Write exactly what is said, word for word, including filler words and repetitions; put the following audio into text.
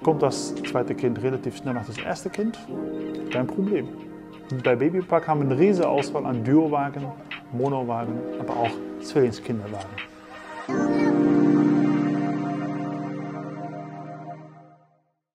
Kommt das zweite Kind relativ schnell nach das erste Kind, kein Problem. Bei Babypark haben wir eine riesige Auswahl an Duowagen, Monowagen, aber auch Zwillingskinderwagen.